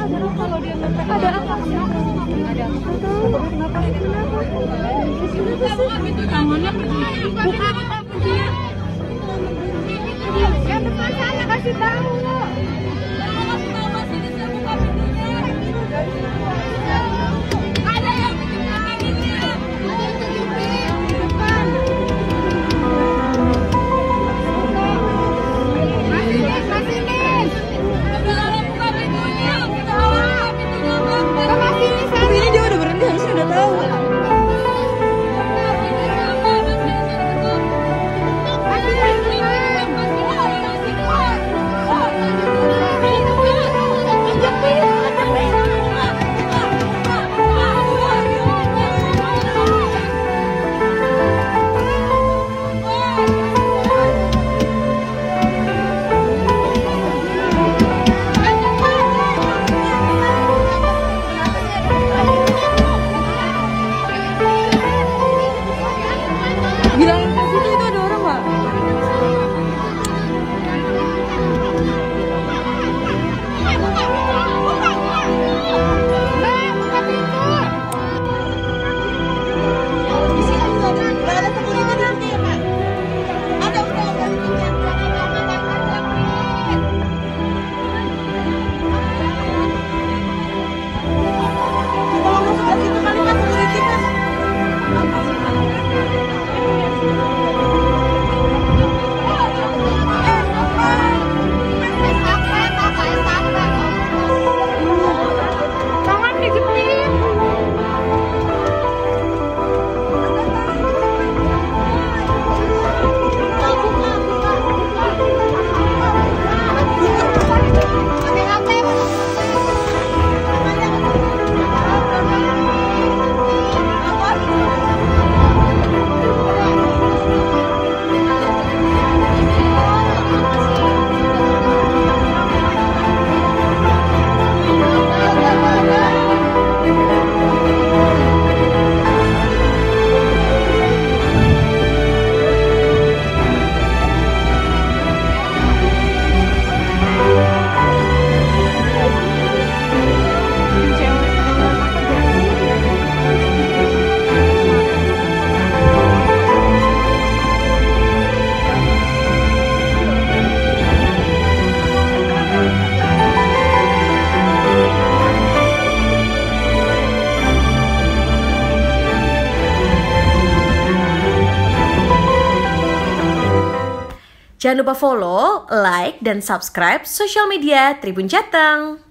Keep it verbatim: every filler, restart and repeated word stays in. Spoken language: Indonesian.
kalau dia ngetek ada apa? Ada apa? Kenapa? Kenapa? Tangannya pergi. Buka buka kuncinya. Ya depan sana kasih tahu. Kasih tahu masih bisa buka pintunya. Ada yang bikin pintunya. Ada yang bikin di depan. Masih nih, masih nih. Udah buka pintunya. Udah buka pintunya. Udah masih nih sana. Ini dia udah berhenti harusnya udah tahu. Bilangin ke situ itu ada orang nggak? Di sini juga ada, nggak ada security nanti ya Pak? Ada udah ada kalau masuk ke situ kali Pak security Pak. Jangan lupa follow, like, dan subscribe sosial media Tribun Jateng.